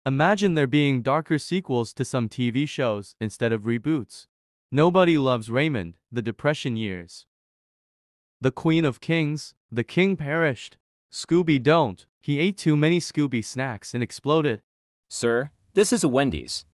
Imagine there being darker sequels to some TV shows instead of reboots. Nobody loves Raymond, the Depression years. The Queen of Kings, the King perished. Scooby don't. He ate too many Scooby snacks and exploded. Sir, this is a Wendy's.